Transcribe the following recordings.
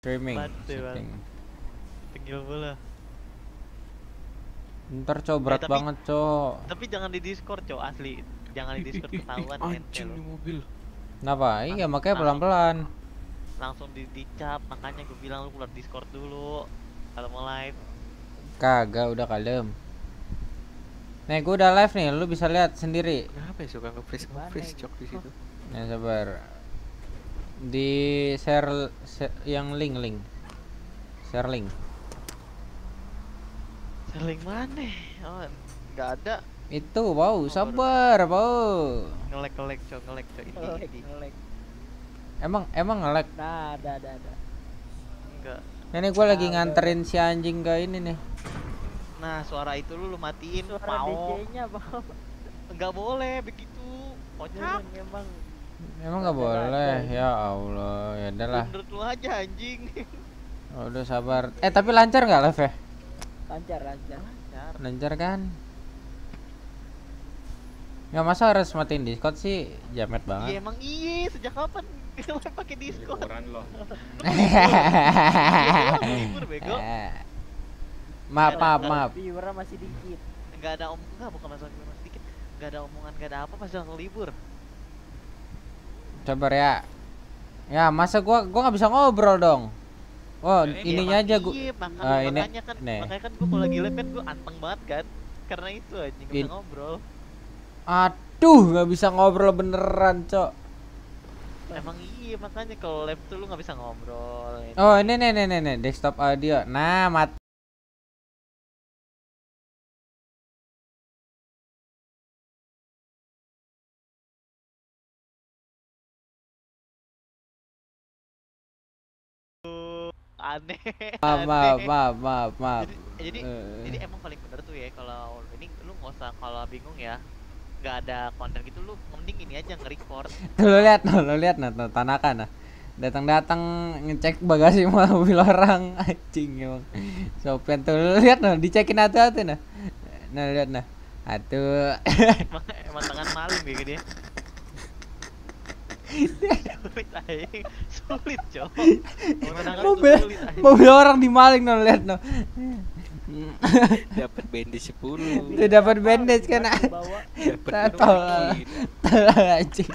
Streaming Bantu, Bang. setting. Tinggal bola. Ntar cok berat tapi- banget cok. Tapi jangan di Discord, Cok, asli. Jangan di Discord ketahuan ente Anjing lo. nih mobil. Kenapa? Iya makanya langsung- pelan-pelan. Langsung dicap, makanya gue bilang lu keluar Discord dulu kalau mau live. Kagak, udah kalem. Nih gue udah live nih, lu bisa lihat sendiri. Kenapa ya suka nge-freeze cok di situ? Nah sabar. Di share yang link. Share link. Seling mana? Oh, nggak ada. Itu wow, sabar, wow. Ngelek, Cok, ini. Emang nge-lag. Nah, ada. Enggak. Ini gue lagi nganterin si anjing ke ini nih. Nah, suara itu lu matiin, Suara mau. DJ-nya, Bang. Enggak boleh begitu. Kocak. Emang Emang nggak boleh, ya Allah, ya udahlah. Menurut lu aja anjing. Oh, udah sabar. Tapi lancar nggak live ya? lancar. Lancar kan? Nggak masa harus matiin Discord sih, jamet Iya banget. emang iya, sejak kapan kita pakai Discord? Liburan loh. Libur bego. Maaf. Viewer masih dikit. Enggak ada enggak, bukan masalah libur masih dikit. Enggak ada omongan, enggak ada apa pas langsung libur. Sabar ya. Ya masa gua nggak bisa ngobrol dong. Oh ininya aja gua. Iya, ini makanya kan nih. makanya kan gua kalau lagi live kan gua anteng banget kan. Karena itu aja nggak bisa ngobrol. Aduh nggak bisa ngobrol beneran cok. Emang iya, makanya kalau live tuh lu nggak bisa ngobrol. Oh ini nih desktop audio. Nah Aneh. maaf. Jadi jadi emang paling bener tuh ya kalau ini lu nggak usah kalau bingung ya, nggak ada konten gitu, lu mending ini aja nge-record. Tuh, lu lihat nah Tanaka nah. Datang ngecek bagasi mobil orang anjing emang. Sopian tuh lu lihat nah, dicekin hati-hati nah. Nah lihat nah. Atuh. emang tangan maling gitu dia. Sulit cok. Mobil orang dimaling no lihat no. Dapat bandage 10. Itu dapat bandage kan. Bawa Dapat Anjing.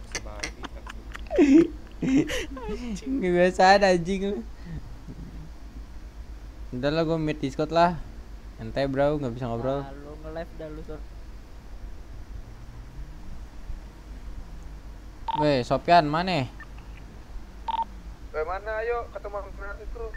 Kebiasaan anjing lu. Udah lah gue meet Discord lah. Ente bro nggak bisa ngobrol. Nah, lu nge-live dah lu Weh Sopian mana? Mana ayo ketemu nanti tuh.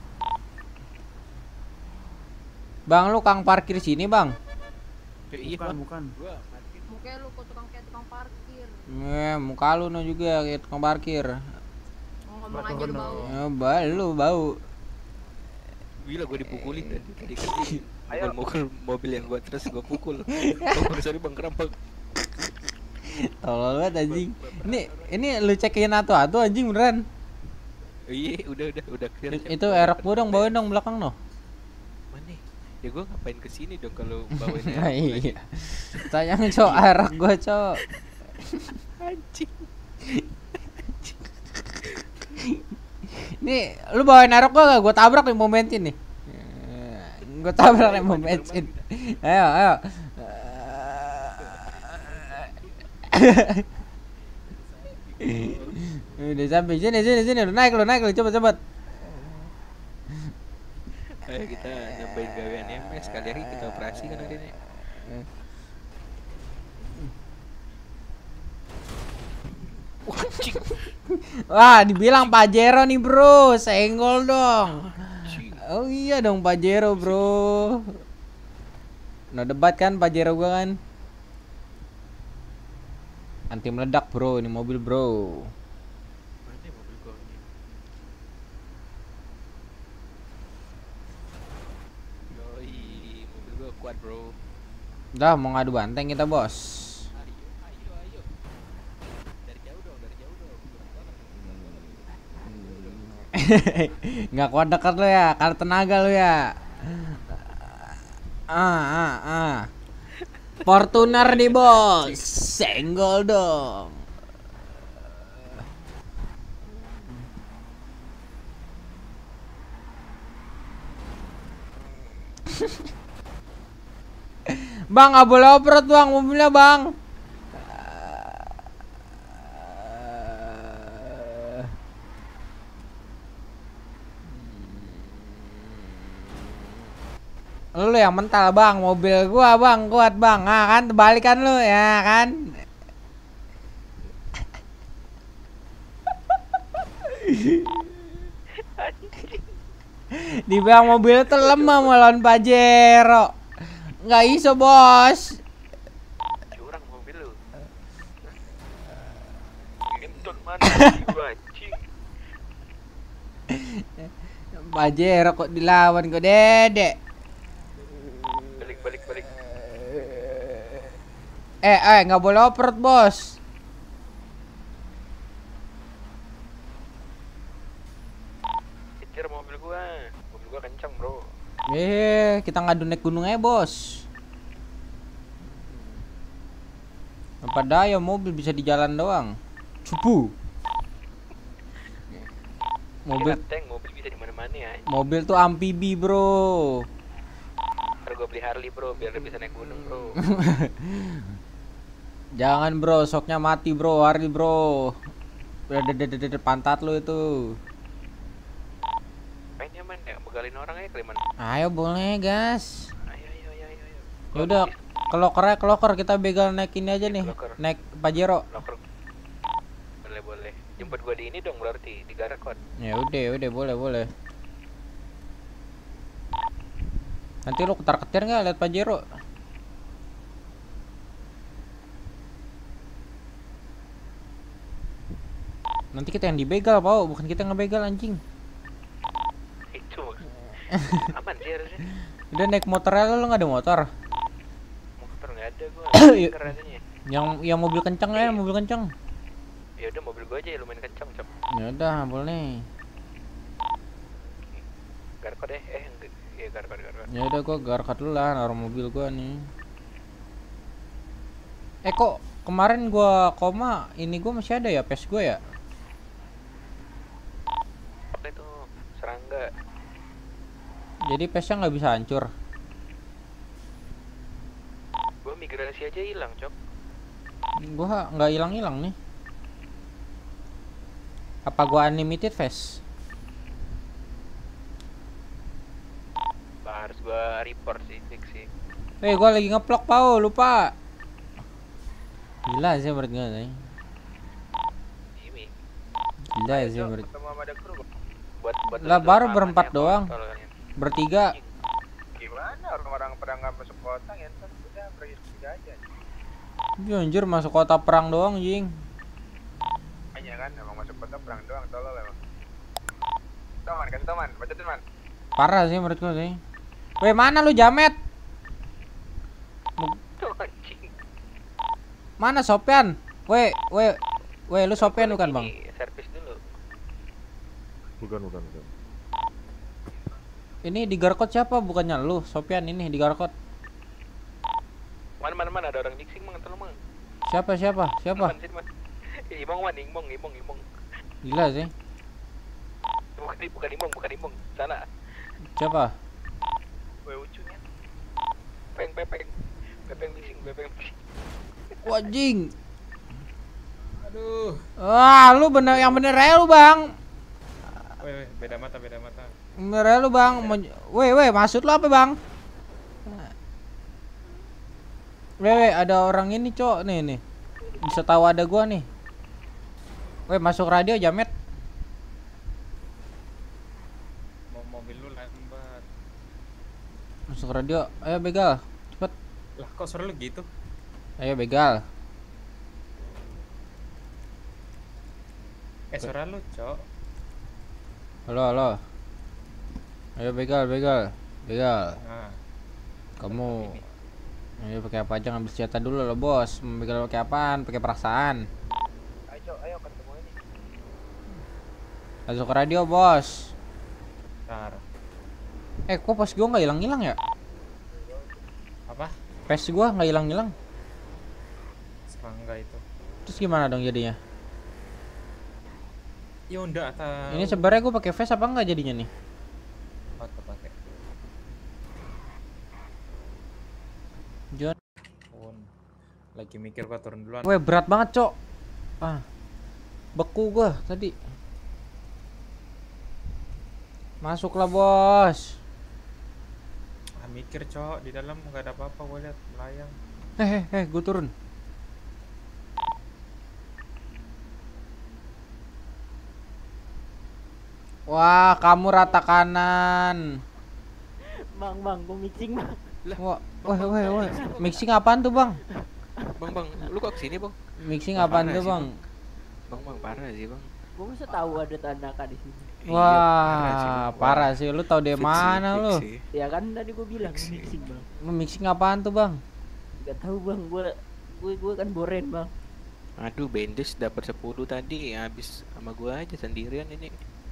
Bang lu kang parkir sini bang. Iya bukan. Mukanya lu kok kayak tukang parkir. Muka lu no juga kayak tukang parkir. Ngomong aja lu bau. Lu bau. Gila gue dipukulin tadi kan mobil yang gue terus gue pukul. Sorry bang kerampak. Tolol banget anjing. Ini lu cekin atu anjing beneran. Iya udah clear. Itu erok gua dong bawain dong belakang no. Mana? Ya gue ngapain kesini dong kalau bawain Nah, erok. iya. Sayang cok erok gua cok. Anjing. Nih lu bawain erok gua gak? Gua tabrak nih mau bensin nih. Gua tabrak nih mau bensin. Ayo. Udah sampai sini lu naik lu cepet. Ayo kita nyobain gawean MS sekali lagi kita operasi kan hari ini. Wah dibilang Pajero nih bro, senggol dong. Oh iya dong Pajero bro. No debat kan Pajero gua kan. Anti meledak bro, ini mobil bro. Mana mobil gua ini? Yoi, mobil gua kuat bro. Udah mau ngadu banteng kita bos. Ayo. Dari jauh dong. Nggak kuat dekat lo ya, karena tenaga lo ya. Fortuner nih bos, senggol dong. Bang, nggak boleh off-road bang, mobilnya bang. Lu yang mental bang, mobil gua bang kuat bang, ah kan terbalikan lu ya kan. Dibilang mobil tuh lemah melawan Pajero, nggak iso bos. Curang mobil lu. Gentut mana sih gua anjing. Pajero kok dilawan kok dedek. Balik. Nggak boleh off-road bos. Kejar mobil gua kencang bro. Kita ngadu naik gunung aja bos. Apa daya mobil bisa di jalan doang. Cupu. Tank mobil bisa di mana-mana ya. Mobil tuh amfibi bro. Ntar gua beli Harley bro biar bisa naik gunung bro. Jangan bro, soknya mati bro, Harley bro. Pantat lu itu. Mainnya man ya, begalin orang aja kali man. Ayo boleh gas. Ayo. Yaudah, keloker kita begal naik ini aja nih. Keloker. Naik Pajero. Loker. Boleh. Jemput gua di ini dong berarti di Garakot. Ya udah boleh. Nanti lu ketar-ketir nggak lihat Pajero? Nanti kita yang dibegal, Pau, bukan kita yang ngebegal anjing. Itu aman sih harusnya. Udah naik motor aja lu nggak ada motor. Motor nggak ada gua. Iya. Katanya. Yang mobil kencang ya, mobil kencang. Ya udah mobil gua aja ya lumayan kencang cap. Ya udah, boleh. Garakot deh. Iya Garakot. Ya udah gua garkat dulu lah, naruh mobil gua nih. Kok kemarin gua koma, ini gua masih ada ya PES gua ya? Apa itu? Serangga. Jadi PES-nya nggak bisa hancur. Gua migrasi aja hilang, Cok. Gua nggak hilang nih. Apa gua unlimited face? Harus gua report sih, fix sih. Gua lagi ngeplok Pau, lupa. Gila sih menurut gua nih. Ini Gila sih menurut. Ketemu sama ada kru. buat Lah, baru aman berempat ya, doang. kontol kalian. Bertiga. Gimana orang-orang pada nggak masuk kota ya? Ntar udah pergi kerja aja. Iya, anjir masuk kota perang doang jing. Hanya kan emang masuk kota perang doang tolol emang. Teman, kasih teman, baca teman. Parah sih menurut gua sih. Weh, mana lu Jamet? Tuh anjing. Mana Sopian? Weh, lu Sopian bukan, Bang? Ini servis dulu. Bukan. Ini di Garkot siapa? Bukannya lu, Sopian ini di Garkot. Mana ada orang Dixing mang entar lu mang. Siapa? Man, sini, man. Imong. Gila sih. Bukan Imong. Sana. Siapa? Gue ucunya. Pepeng Dixing. Wajing. Aduh. Wah, lu yang bener aja lu, Bang. Weh, beda mata. Bener aja lu, Bang. Weh, maksud lu apa, Bang? Weh, ada orang ini, Cok. Nih. Bisa tahu ada gua nih. Weh, masuk radio Jamet. Mobil lu lambat. Masuk radio. Ayo begal. Cepet. Lah, kok suara lu gitu? Ayo begal. Suara lu, Cok. Halo. Ayo begal. Nah, Kamu ayo pakai apa aja, ngambil senjata dulu lo, Bos. Mau begal pakai apaan? Pakai perasaan. Ayo ketemu ini. Masuk ke radio, Bos. ntar. Kok pas gua nggak hilang ya? Apa? Pes gua nggak hilang. Serangga itu. Terus gimana dong jadinya? Ya udah atau Ini sebenarnya gua pakai face apa enggak jadinya nih? apa pakai? Lagi mikir gua turun duluan. Weh, berat banget, Cok. Ah. Beku gua tadi. Masuklah, Bos. Mikir cok, di dalam nggak ada apa-apa, gua lihat melayang. Gue turun. Wah, kamu rata kanan. Bang, gua mixing bang. Wah, weh. Mixing apaan tuh, Bang? Bang, lu kok kesini bang? Mixing Wah, apaan parah tuh, sih, Bang? Bang parah sih bang. Gua bisa tahu ada Tanaka di sini. Iya, parah sih, Wah, Bang. parah sih. Lu tau dari Fix sih, mana fix lu? sih. Ya kan tadi gua bilang Mixing. mixing bang. Lu mixing apaan tuh, Bang? Gak tahu bang, gua kan boren bang. Aduh, Bendes dapat 10 tadi, habis sama gua aja sendirian ini.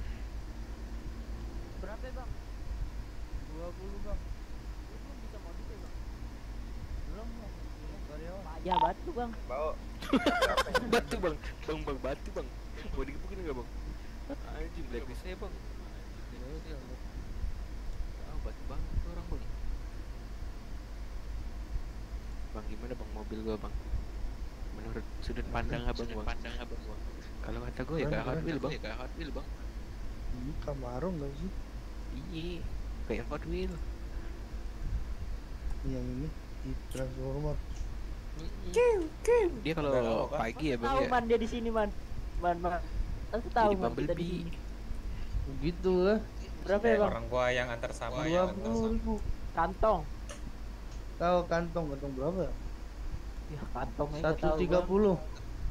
Berapa bang? 20 bang. Lu belum bisa modif ya bang? Belum bang. Aja batu bang. Bau. Batu bang, batu bang. Mau digebukin nggak bang? Anjing blacklist saya bang. Batu bang, tuh orang bang. Bang gimana bang mobil gua bang? Menurut sudut pandang abang bang. Kalau kata gua ya kayak Hot Wheel bang. Ini Camaro nggak sih? Iya, kayak Hot Wheel. Yang ini di Transformer. Dia kalau pagi ya bang Tahu ya. man dia di sini man. Man. Aku tahu Jadi man kita di Bumblebee. sini. Begitu lah. Berapa ya bang? Orang gua yang antar sama 20.000. Kantong. Tahu kantong berapa? Ya kantong aja tahu, Bang. 130.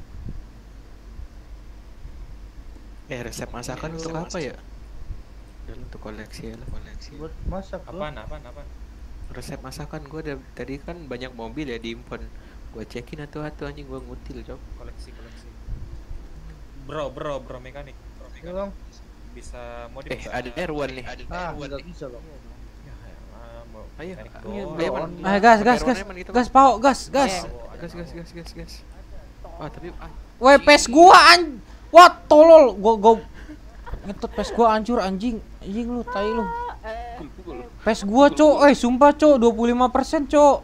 Resep masakan untuk apa ya? Untuk koleksi ya lah, koleksi. Buat masak loh. Apaan? Resep masakan gua tadi kan banyak mobil ya diimpon. Gua cekin atu anjing gua ngutil cok. Koleksi. Bro mekanik. Ya bang. Bisa modif. Ada R1 nih. Nggak bisa bang. Ya elah, mau Ayo, mekanik ayo, doang. ayo, Man. Ayo gas. Pakai gitu, Gas, Pau, gas. Gas. Wah, tapi Weh, pes gua Wah, tolol. Gua ngetot pes gua hancur anjing. Anjing lu, tai lu. pukul. Pes gua, Cok. Sumpah, Cok. 25%, Cok.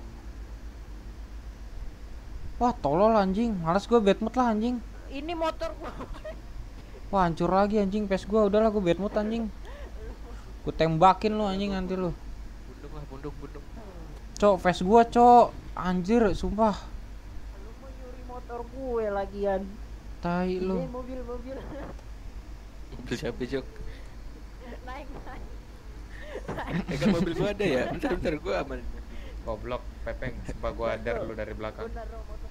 Wah, tolol anjing. Males gua bad mood lah anjing. Ini motor gua. Wah, hancur lagi anjing pes gua. Udahlah gua bad mood anjing. Gua tembakin lu anjing nanti lu. Bunduk. Cok, pes gua, Cok. Anjir, sumpah. Lu mau nyuri motor gue lagian. Tai Ini lu. mobil. Mobil siapa cok? Naik. Kan mobil gua ada ya. Bentar gua aman. Goblok, Pepeng, sumpah gua adar lu dari belakang. Benar motor.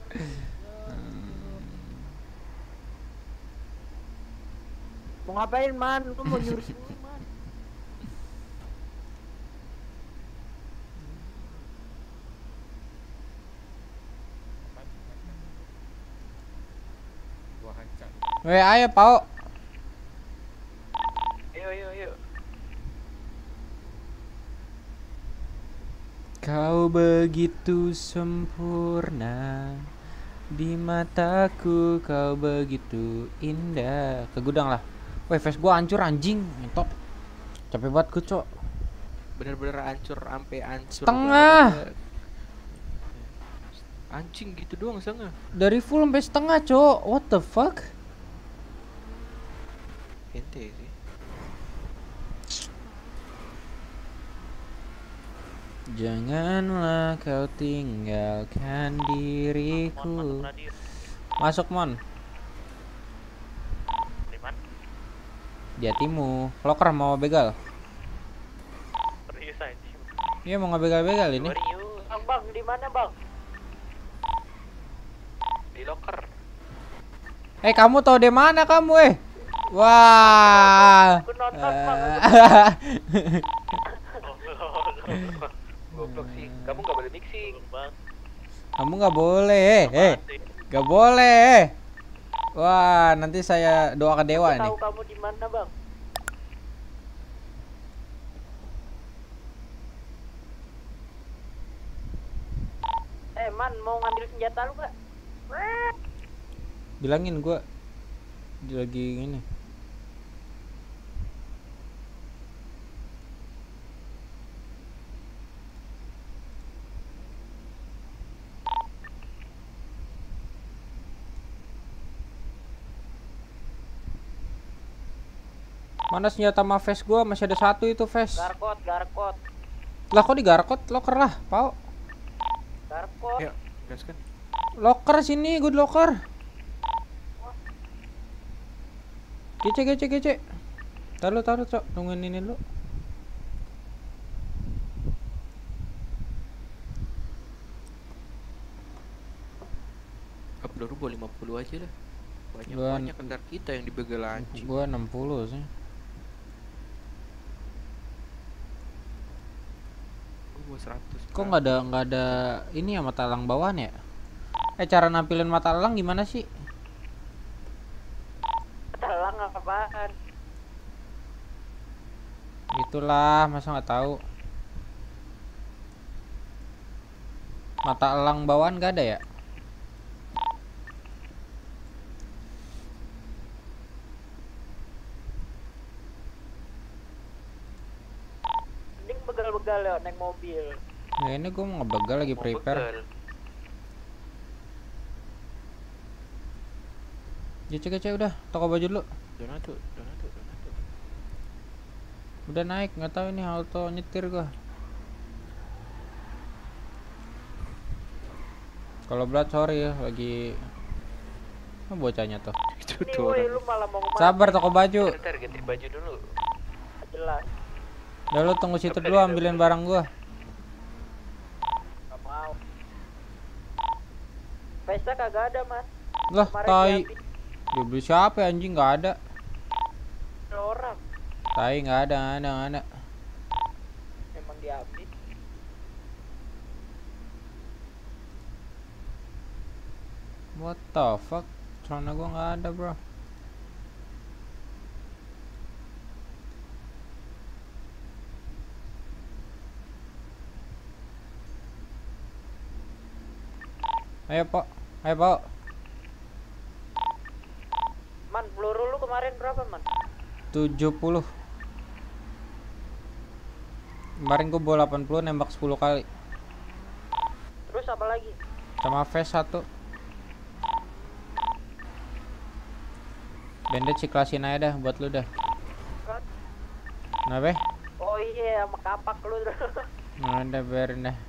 Mau ngapain man? Lu mau nyuri sini man? Gua hancur. Weh, ayo, Pau. Ayo. Kau begitu sempurna. Di mataku kau begitu indah. Ke gudang lah. Weh, face gua hancur anjing. Ngetot. Capek banget gua, Cok. Bener-bener hancur sampai hancur. Setengah. Anjing gitu doang setengah. Dari full sampai setengah, Cok. What the fuck? Ente sih. Janganlah kau tinggalkan diriku. Masuk, Mon. Di hatimu. Loker mau begal. Iya, mau ngebegal-begal ini. Bang, di mana bang? Di locker. Kamu tahu di mana kamu, Wah. Aku nonton bang. Goblok sih. Kamu nggak boleh mixing. Kamu nggak boleh, nggak boleh. Wah, nanti saya doa ke dewa nih. Tahu kamu di mana bang? Man, mau ngambil senjata lu gak? Bilangin gua lagi ini. Mana senjata sama vest gua? Masih ada satu itu vest. Garkot. Lah kok digarkot? Loker lah, Pau. Garkot. Ya, gaskan. Loker sini, good loker. Gece. Taruh, Cok. Tungguin ini dulu. Peluru gua 50 aja lah. Gua- Banyak kenдар kita yang dibegal anjing. Gua 60 sih. Gua 100. Kok nggak ada ini ya mata elang bawaan ya? Cara nampilin mata elang gimana sih? Telang apaan? Itulah, masa nggak tahu. Mata elang bawaan nggak ada ya? Mending begal-begal ya naik mobil. Ya ini gua mau ngebegal lagi prepare. Gece udah, toko baju dulu. Donato. Udah naik, nggak tahu ini auto nyetir gua. Kalau Blood sorry ya, lagi bocahnya tuh. Itu Ini tuh woi orang. lu malah mau kemana? Sabar toko baju. Ntar ganti baju dulu. Jelas. Udah lu tunggu situ dulu ambilin barang gua. Gak mau. Pesta kagak ada mas. Lah, Kemarin tai. diambil Dia beli siapa ya, anjing nggak ada. orang. Tai nggak ada. Emang diambil. What the fuck? Celana gua nggak ada, bro. Ayo, Pak. Man, peluru lu kemarin berapa man? 70. Kemarin gua bawa 80 nembak 10 kali. Terus apa lagi? Sama vest 1. Bandage ikhlasin aja dah buat lu dah. Kenapa? Oh iya, sama kapak lu. Nah, udah biarin dah.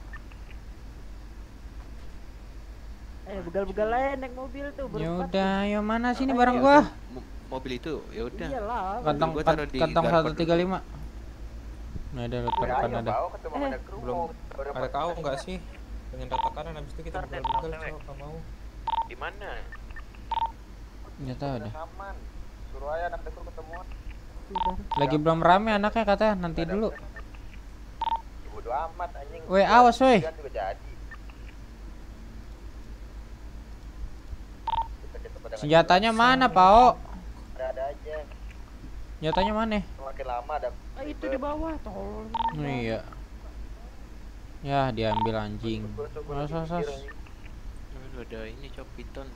Begal-begal aja naik mobil tuh. Ya udah, ayo mana sini barang gua? Mobil itu ya udah. Iyalah. Kantong Gua taruh di kantong garkot 135. Nah, ada lu taruhkan ada. Belum ada kau nggak sih? Pengen rata kanan habis itu kita begal-begal nggak mau. Di mana? Enggak tahu dah. Aman. Suruh aja anak dekor ketemuan. Lagi belum rame anaknya katanya, nanti dulu. Bodo amat anjing. Weh, awas weh. Kan juga jadi. Kita Senjatanya mana, Pao? ada aja. Senjatanya mana? Semakin lama ada. Itu di bawah tol. Iya. Ya, diambil anjing. Sos. Aduh, ada ini Cok Piton.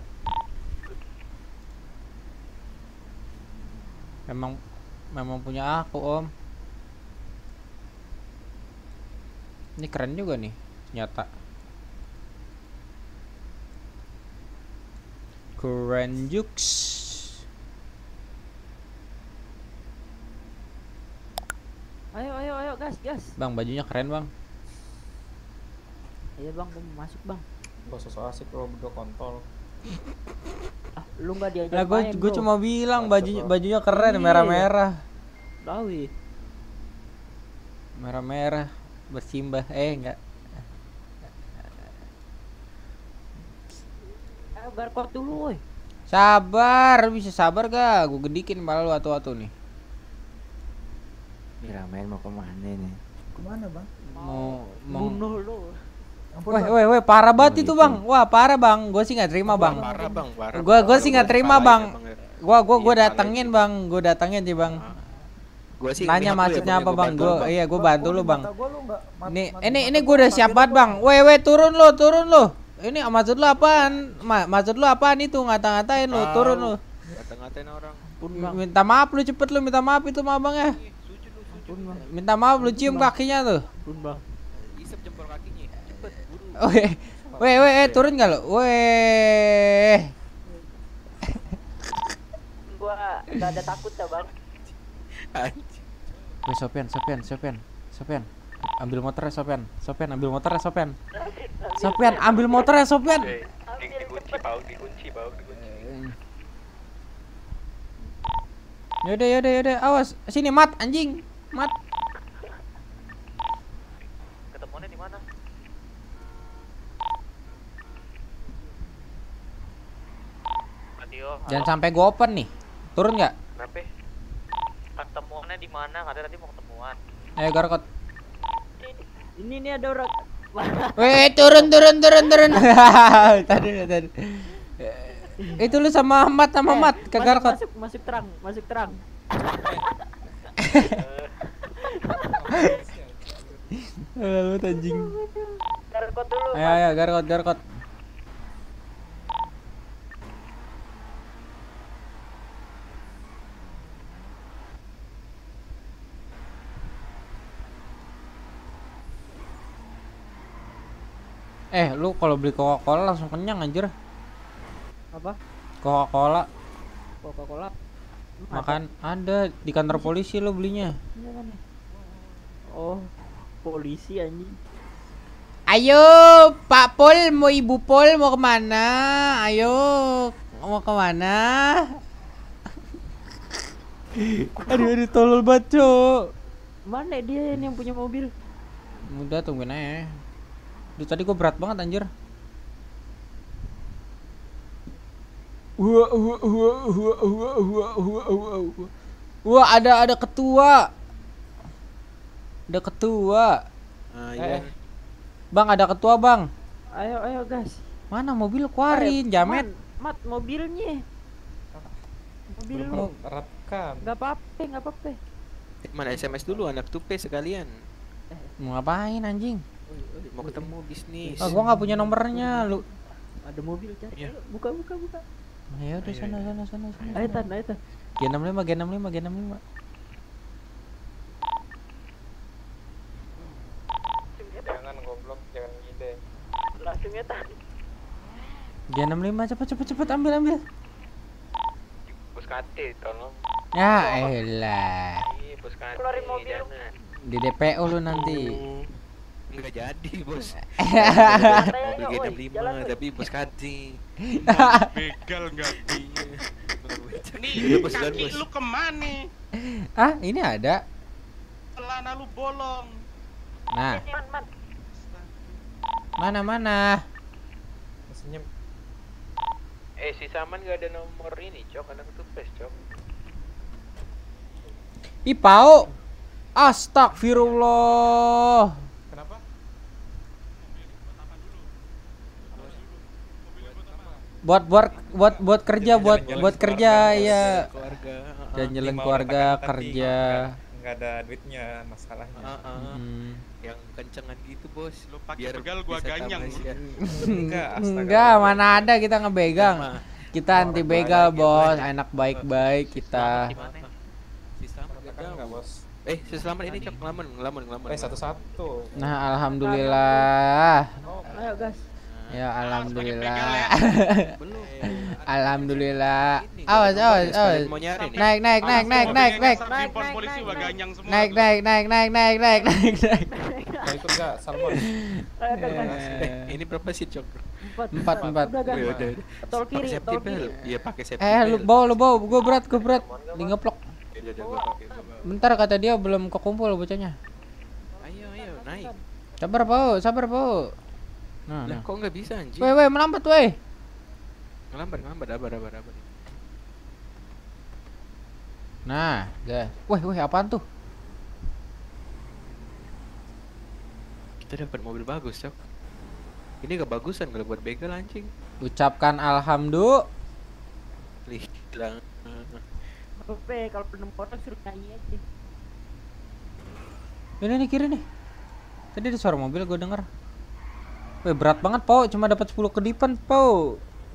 Memang punya aku, Om. Ini keren juga nih senjata. Keren juks. Ayo gas. Bang, bajunya keren, Bang. Iya bang, gua mau masuk bang. Gak sosok asik lo berdua kontol. Lu nggak diajak Lah main gue bro. cuma bilang Masuk, bajunya keren, Iya. merah-merah. Tahu. Merah-merah bersimbah. Enggak. Ayo garkot dulu woi. Sabar, bisa sabar gak? Gue gedikin malah lu atu-atu nih. Ramen mau kemana nih? Kemana bang? Mau Bunuh lu. Ampun, Weh, parah banget itu, gitu. Bang. Wah, parah, Bang. Gue sih nggak terima, Bang. Parah bang, parah. Gua sih nggak terima, Bang. Gua Iya, datengin, Bang. Gue datengin sih, Bang. Gua sih Nanya lihat lu ya, maksudnya Bang, apa, gua Bang? bantu, Gue iya, gue bantu lu, Bang. Mata gua lu nggak Ini gue udah siap banget, Bang. Weh, turun lu. Ini maksud lu apaan? Maksud lu apaan itu? Ngata-ngatain lu, turun lu. Ngata-ngatain orang. Minta maaf lu cepet lu, minta maaf itu mah, Bang ya. Minta maaf lu cium kakinya tuh. Isep jempol kakinya. Cepet, buru. Weh, turun gak lu? Weh. Gua nggak ada takut ya bang. Anjing. Weh, Sopian. Ambil motornya, Sopian. Ambil motornya, Sopian. Ambil motornya, Sopian. Dikunci bau, dikunci. Yaudah. Awas, sini Mat, anjing. Mat. Ketemuannya di mana? Madio. Jangan sampai gue open nih. Turun nggak? Kenapa? Ketemuannya di mana? Katanya tadi mau ketemuan. Ayo Garkot. Ini nih ada orang. Weh, turun. Tadi. Itu lu sama Mat ke Garkot. Masuk terang. Lu anjing. Garkot dulu. Ayo Garkot. Lu kalau beli Coca-Cola langsung kenyang anjir. Apa? Coca-Cola Coca-Cola. makan ada di kantor polisi lo belinya. Oh, polisi anjing. Ayo Pak Pol, mau Ibu Pol mau kemana? Ayo mau kemana? Aduh tolol banget cok. Mana dia yang punya mobil? Udah tungguin aja. Duh tadi gue berat banget anjir. Wah ada ketua. Ada ketua. Iya. Bang ada ketua bang. Ayo gas. Mana mobil keluarin jamet. Mat mobilnya. Mobil lu. Rekam. Gak apa-apa. Mana SMS dulu anak tupe sekalian. Mau ngapain anjing? Mau ketemu bisnis. Gua nggak punya nomornya lu. Ada mobil cari. Iya. Buka. Ayo udah sana. Ayo tan. G65. Jangan goblok, jangan ngide. Langsung ya tan. G65 cepet ambil. Puskati, tolong. Ya elah. Iya, Puskati. Keluarin mobil. Jangan. Di DPO lu nanti. Enggak jadi bos. Katanya, Mobil woi, G65 jalan, woi. tapi bos kati. Begal nggak? Nih Nih bos jalan kaki bos. lu kemana? Ah ini ada. Celana lu bolong. Nah Man. mana. Mesinnya Si Saman gak ada nomor ini, Cok. Anak tupes, Cok. Ipau. Astagfirullah. kenapa? Buat kerja buat kerja ya. Keluarga. Jalan Mau keluarga letakkan tapi kerja. nggak ada duitnya masalahnya. Yang kencengan gitu bos. Lu pakai Biar begal gua bisa ganyang. tambah sih. Enggak, astaga. Enggak, mana ada kita ngebegang. Sama. Kita anti begal, bos. Anak baik-baik kita. Di mana? Si Selamat Letakkan nggak bos? si Selamat ini Cok ngelamun. Satu-satu. Nah, alhamdulillah. Ayo gas. Ya alhamdulillah. begal ya. Belum. Alhamdulillah. Ini, Awas. sekalian mau nyari nih. Naik. Handphone polisi gua ganyang semua. Naik. Mau ikut nggak, Salmon? Ayo gas. Ini berapa sih Cok? Empat. Udah gas. Udah. Tol Pakai kiri. safety belt. Iya pakai safety Lu belt. bawa. Gua berat. Di ngeplok. Udah gua pakai. Bentar kata dia belum kekumpul bocahnya. Ayo naik. Sabar, Pau. Nah. Lah kok nggak bisa anjing? Weh, melambat, weh. Ngelambat, abar. Nah, gas. Weh, apaan tuh? Kita dapat mobil bagus, Cok. Ini kebagusan kalau buat begal anjing. Ucapkan alhamdulillah. Lah. Oke, kalau penemu orang suruh nyanyi aja. Ini kiri nih. Tadi ada suara mobil gue denger. Weh, berat banget, Pau. Cuma dapat 10 kedipan, Pau.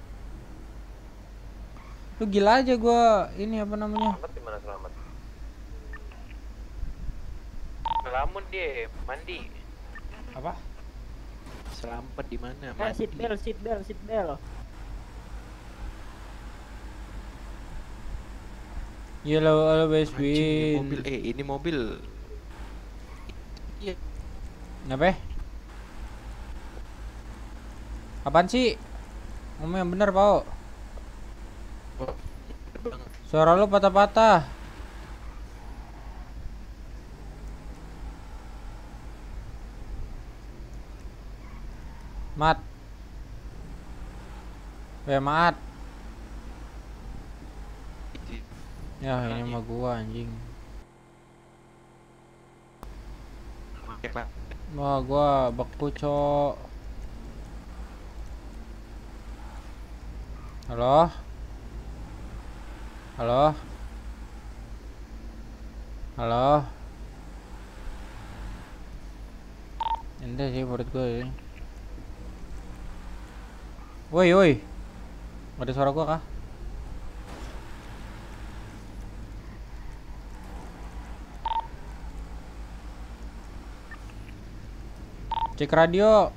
Lu gila aja gua ini apa namanya? Selamat di mana Selamat? Ngelamun dia, mandi. Apa? Selamat di mana? Seat belt. You'll always Anjing, win. ini mobil. Iya. Apa? Apaan sih? Ngomong yang bener, Pau. Suara lu patah-patah. Mat. Mat. Ya, ini mah gua anjing. Wah, gua beku, Cok. Halo? Halo? Halo? Ente sih perut gue ini. Woi. Ada suara gua kah? Cek radio.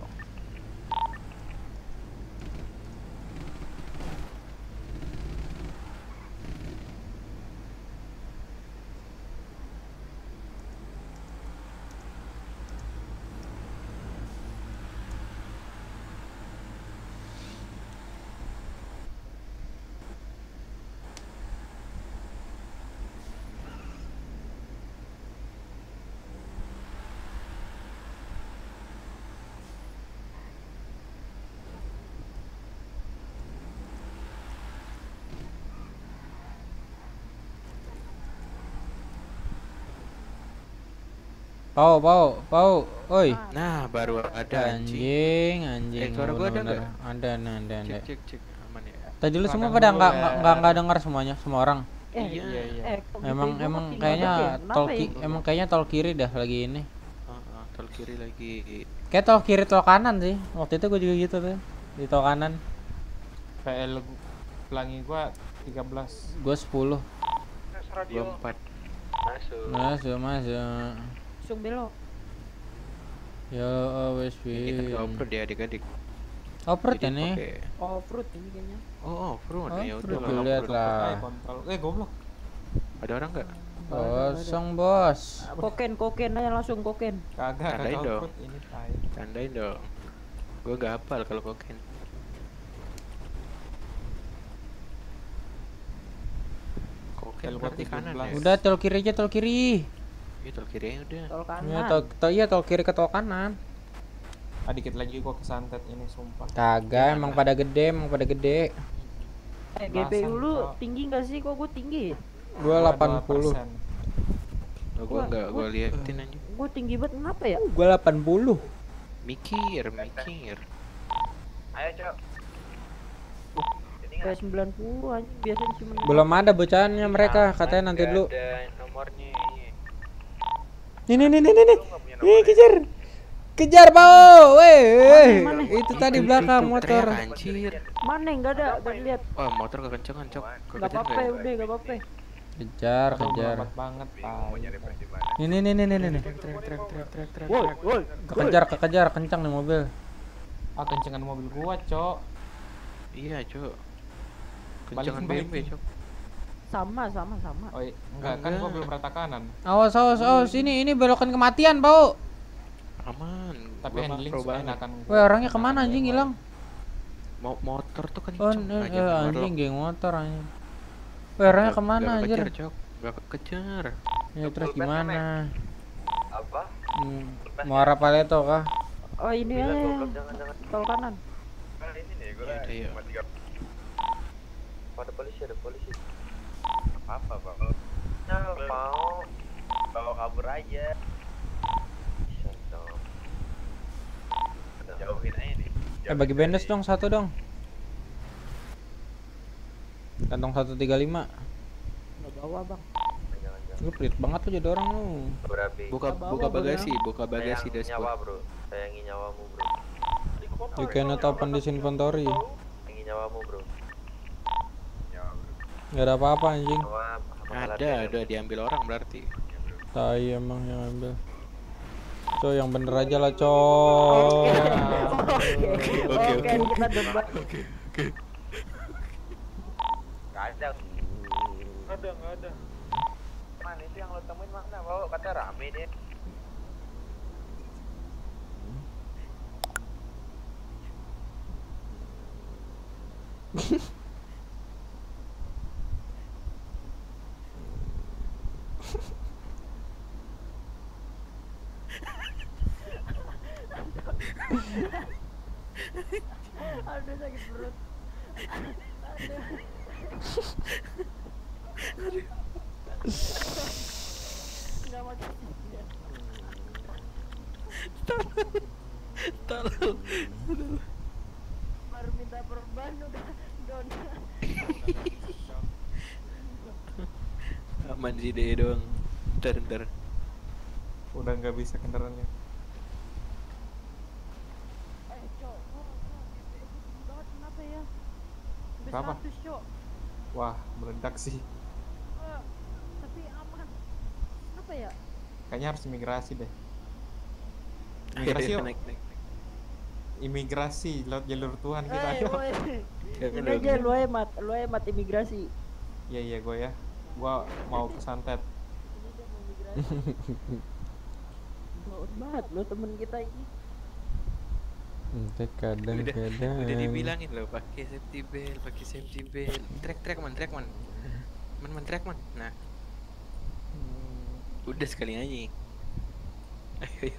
Pau, oi. Nah, baru ada anjing. Anjing. Suara gua ada nggak? Ada. Cek aman ya. Tadi lu semua pada nggak dengar semuanya, semua orang. Iya. Emang kayaknya tol kiri dah lagi ini. Tol kiri lagi. Kayak tol kiri tol kanan sih. Waktu itu gue juga gitu tuh. Di tol kanan. PL pelangi gua 13. Gue 10. Gua 4. Masuk. Langsung belok. Ya always Ini kan win. off-road ya adik-adik. Off-road Jadi ya nih. pakai- Off-road ini kayaknya. Oh, off-road ya Off-road udah. tuh, lihat lah. Kontrol. Goblok. Ada orang nggak? Kosong bos. Koken aja langsung koken. Kagak Tandain dong. off-road ini tai. Tandain dong. Gua gak hafal kalau koken. Koken Tol berarti 17. kanan ya? Udah tol kiri aja tol kiri. Iya tol kiri aja udah. Tol kanan. Iya tol kiri ke tol kanan. Dikit lagi gua kesantet ini sumpah. Kagak, emang pada gede. GPU lu Cok. tinggi gak sih? Kok gue tinggi? Gua 80. Oh, gua nggak gua liatin aja. Gue tinggi banget, kenapa ya? Gua 80. Mikir. Ayo, Cok. Kayak 90 anjing biasanya cuma. Belum ada bocahannya mereka, katanya nanti dulu. Ada nomornya. Nih. Ih, kejar Pao. Mana? Itu tadi belakang motor. Teriak, anjir. Mana enggak ada, gak lihat. Wah, motor kekencengan, Cok. Gak apa-apa, udah gak apa-apa. Kejar. Lambat banget tai. Ini. Kekejar kencang nih mobil. Kencengan mobil gua, Cok. Iya, Cok. Balikin, Kencengan balikin. BMW, Cok. Sama. Oh, enggak kan gua belum rata kanan. Awas. Ini belokan kematian, Pao. Aman. Tapi Gua handling makro suka banget. enakan. Weh, orangnya kemana anjing hilang? Motor tuh Oh, kenceng aja. anjing geng motor anjing. Weh, orangnya kemana anjir? Kejar, Cok. Gak kejar. Ya terus gimana? Apa? Mau arah Paleto kah? Oh ini ya. Jangan. Tol kanan. Ini nih, gue Iya, iya. cuma 3. Ada polisi. Apa, Bang? Mau bawa kabur aja. Bisa dong. Jauhin aja nih. Bagi bandes dong, satu dong. Kantong 135. Gak bawa bang. Jangan. Lu pelit banget lu jadi orang lu. Berapi. Buka bagasi Sayangi nyawa, dashboard. bro. Sayangi nyawamu, bro. You cannot open this inventory. Sayangi nyawamu, bro. Gak ada apa-apa anjing. Nyawa sama Ada diambil orang berarti. Tai emang yang ambil. Co yang bener aja lah coy. Oke. Kita debat. Gak ada. Ada, nggak ada. Man, itu yang lo temuin mana? Bawa kata rame dia. Aduh sakit perut. Nggak makan. Tolong. Baru minta perban udah down. Aman sih deh doang. Ntar. Udah nggak bisa kendaraannya. Cok, banget kenapa ya? Sampai Kenapa? 100, Cok. Wah, meledak sih. Tapi aman. Kenapa ya? Kayaknya harus imigrasi deh. Imigrasi yuk. Naik. Imigrasi lewat jalur Tuhan kita. Ayo. Woi. Ya, Ini udah. aja lu hemat imigrasi. Iya gue ya. Gua mau ke Santet. Ini dia mau imigrasi. Baut banget lo temen kita ini. Udah dibilangin loh pakai safety belt. Trek man. Man trek man. Nah. Udah sekali aja. Ayo.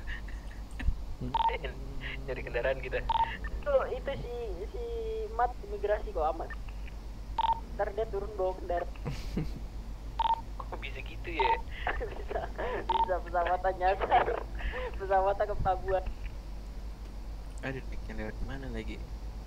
Nyari kendaraan kita. Itu si Mat imigrasi kok aman. Ntar dia turun bawa kendaraan. Kok bisa gitu ya? bisa pesawatan nyasar. Pesawatnya ke Pabuan. Aduh, naiknya lewat mana lagi?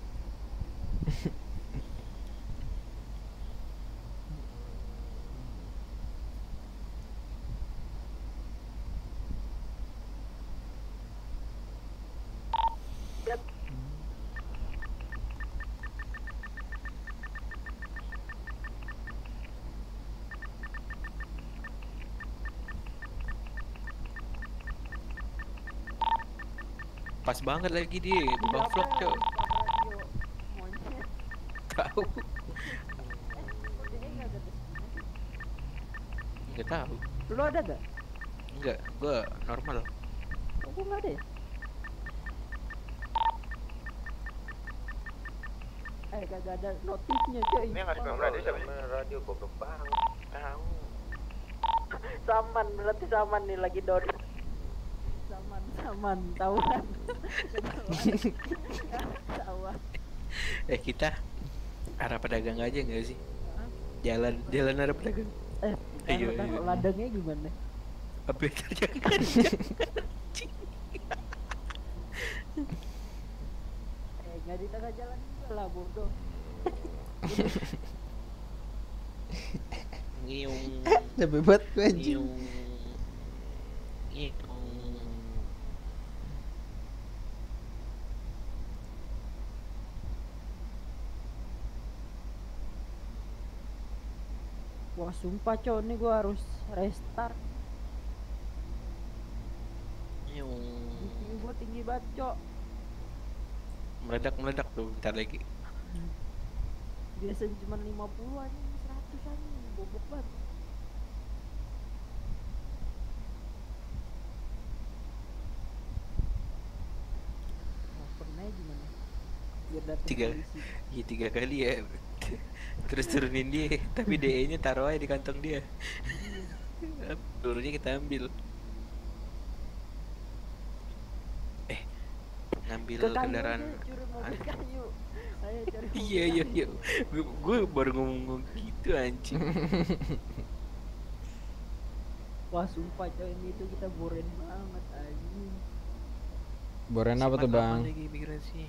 Pas banget lagi dia, bang vlog cok. Tahu? Nggak tahu. Lu ada gak? Enggak, gua normal. Oh, gua nggak ada ya? Kagak ada notifnya cuy. Ini yang ngasih pem radio siapa sih? Radio goblok banget. Tahu. Saman, berarti Saman nih lagi down. Saman, tahuan. Tahuan. Kita arah pedagang aja nggak sih? Jalan arah pedagang. Ayo. Ladangnya gimana? Apa jangan. Nggak di tengah jalan juga lah bodoh. Ngiung. Capek banget gue anjing. Wah sumpah cowok ini gua harus restart. Gua tinggi banget cok. Meledak tuh bentar lagi. Biasanya cuma 50 aja, 100 aja, bobok banget. Pernah gimana? Biar datang polisi. 3 kali ya. Terus turunin dia, tapi DE-nya taruh aja di kantong dia. Pelurunya kita ambil. Ngambil kendaraan. Iya. Gue baru ngomong gitu anjing. Wah sumpah coy, ini tuh kita boren banget anjing. Boren apa tuh bang? Lagi imigrasi.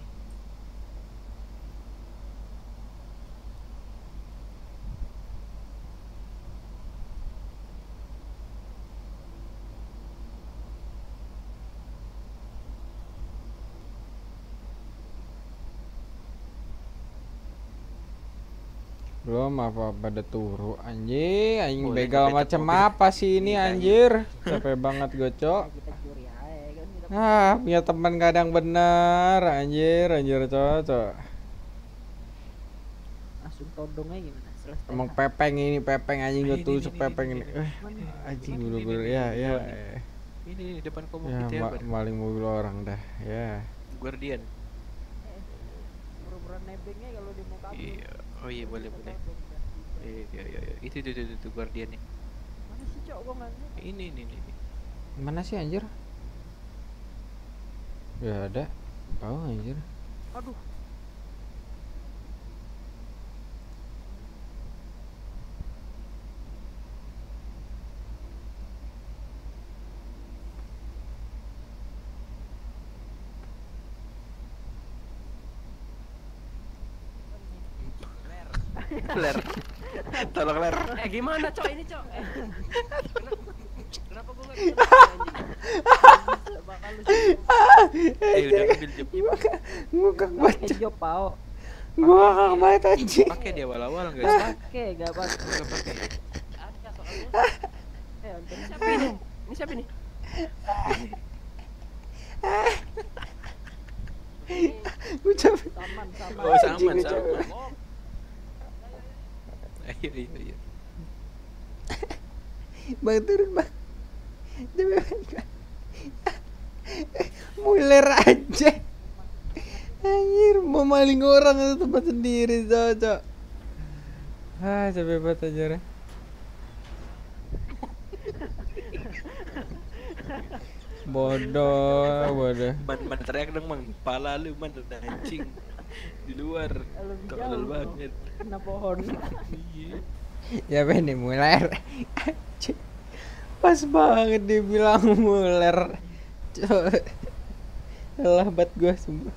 Belum apa pada turu anjing Boleh, begal kita macam mobil. apa sih ini anjir. Capek banget gue cok. Kita curi aja kan kita. Punya teman kadang bener anjir cok. Langsung todongnya gimana? Emang pepeng ini pepeng anjing gue Ini, tusuk ini, pepeng ini, ini. ini. Anjing Ini, bener-bener ini, ya ini, ya. Ini depan kamu Ya kita ya, Bar. maling mobil orang dah ya. Guardian. Pura-pura nebengnya kalau dia mau kabur. Iya. Oh iya boleh boleh. Iya. Itu Guardiannya. Mana sih cok gua nggak lihat. Ini. Mana sih anjir? Ya ada. Oh anjir. Aduh. Ler. Tolong Ler. Gimana cok ini cok? Kenapa gua nggak bisa bakal lu Udah ambil job. Ngukak banget. job pao. Gua ngakak banget anjing. Pakai di awal-awal enggak sih? Oke, gak apa. Enggak pakai. ada soalnya. Siapa ini? Ini siapa ini? Gua capek. Saman. Oh, sama. Oh, Ayo. Bang turun bang. Coba. Muler aja. Anjir mau maling orang itu tempat sendiri cocok. Capek banget aja. Bodoh. Man teriak dong, Mang. Pala lu man anjing. Di luar. Lebih Tolol jauh. banget. Kena pohon. Iya. Ya ini muler. Anjing. Pas banget dia bilang muler. Cok. Salah bat gua sumpah.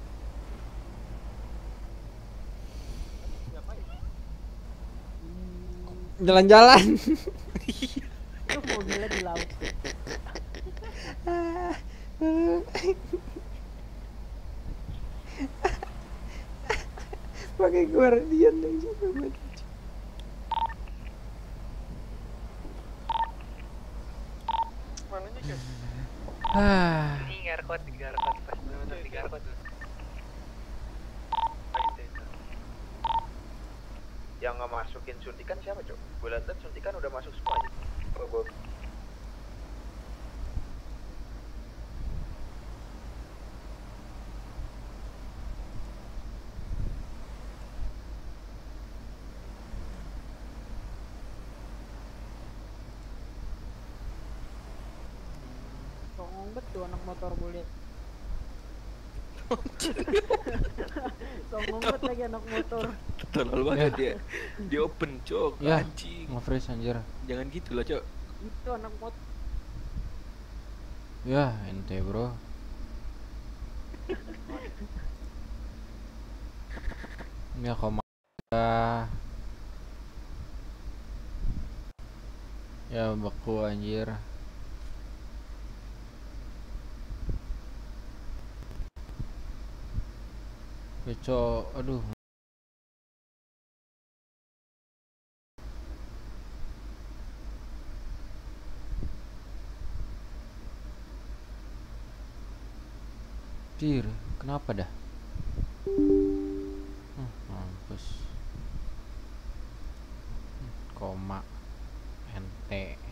Jalan-jalan. Itu mobilnya di laut. Pakai Guardian lagi. Ini ngarkot pas bener-bener 3 ngarkot tuh. Yang nggak masukin suntikan siapa cok? Gue liat suntikan udah masuk semua aja. Oh, gue Songong bet tuh anak motor gue liat. Songong bet lagi anak motor. Tolol banget dia. Di open, Cok. Ya. Anjing. Nge-freeze anjir. Jangan gitu lah, Cok. Itu anak motor. Ya, ente bro. Ya koma. Ya beku anjir. Beco, aduh. Dir, kenapa dah? Mampus. Koma. Ente.